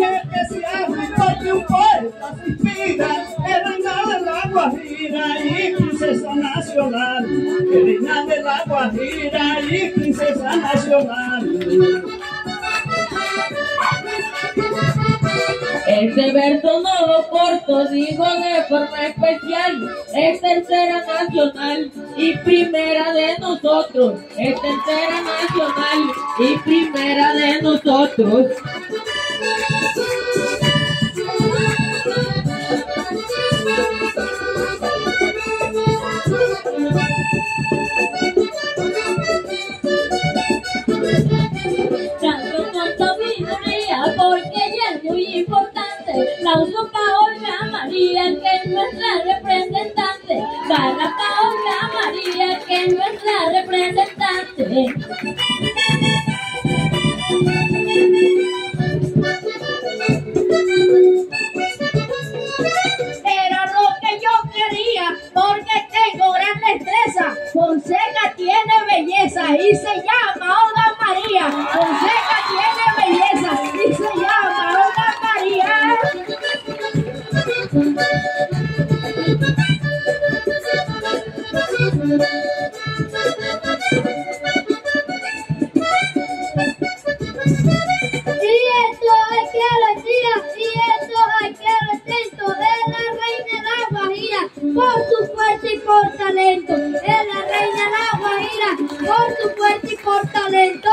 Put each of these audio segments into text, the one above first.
que se abre porque un poeta se inspira, es reina de la Guajira y princesa nacional, es reina de la Guajira y princesa nacional. Este verso no lo corto, digo de forma especial, es tercera nacional y primera de nosotros, es tercera nacional y primera de nosotros. Canto con sabiduría porque ella es muy importante. La uso Paola María, que es nuestra representante. Para Paola María, que es nuestra representante. Era lo que yo quería, porque tengo gran destreza. Fonseca tiene belleza y se llama Olga María. Fonseca tiene belleza y se llama Olga María. Y esto hay que decir, y esto hay que decir, es la reina de la Guajira, por su fuerza y por talento. Es la reina de la Guajira, por su fuerza y por talento.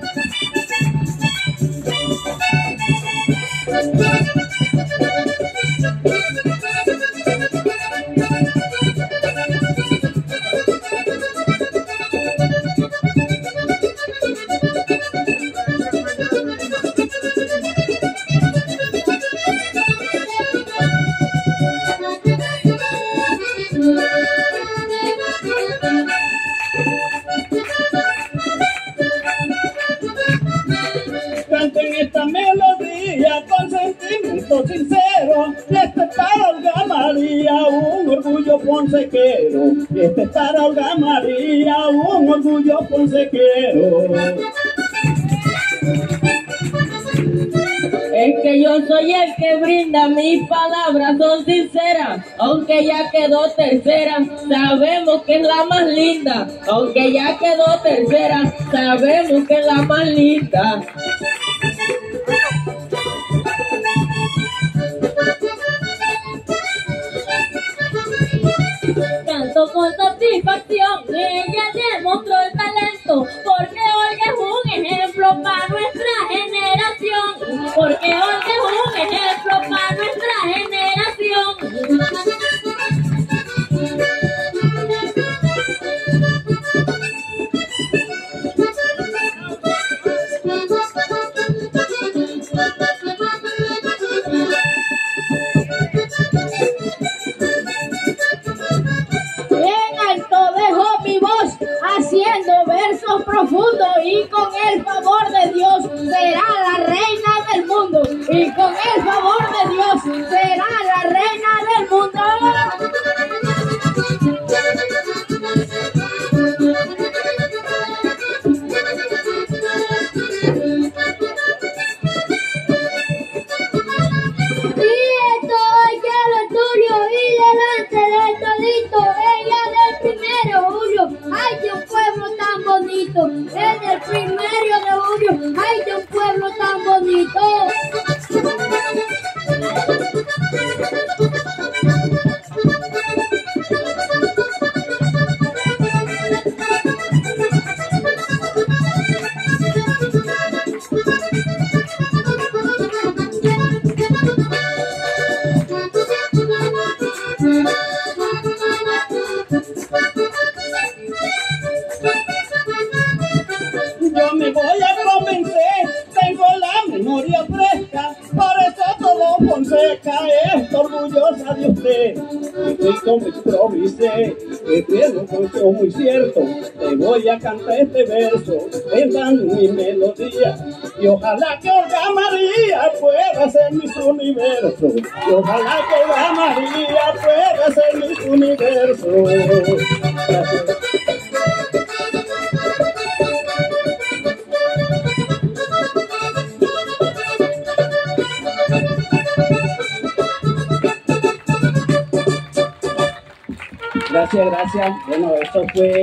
Canten esta melodía con sentimiento sincero, y este es para Olga María, un orgullo fonsequero. Y este es para Olga María, un orgullo fonsequero. Es que yo soy el que brinda, mis palabras son sinceras, aunque ya quedó tercera, sabemos que es la más linda, aunque ya quedó tercera, sabemos que es la más linda. Canto con satisfacción, ella demostró el talento, porque Olga es un ejemplo para nuestra generación, porque Olga es un ejemplo para nuestra generación. En alto dejo mi voz, haciendo versos profundos, y con el favor de Dios será la reina del mundo, y con el favor de Dios será la reina del mundo. Y esto hay que lo tuyo, y delante de todito, ella del 1 de julio, ay de un pueblo tan bonito, es del 1 de julio, ay de un pueblo tan bonito. Yo me voy a convencer, tengo la memoria fresca, por eso todo Fonseca es orgullosa de usted. Y como improvisé, que tiene un consejo muy cierto, te voy a cantar este verso, pensando en mi melodía, y ojalá que Olga María pueda ser mi universo, y ojalá que Olga María pueda ser mi universo. Gracias. Gracias. Bueno, eso fue...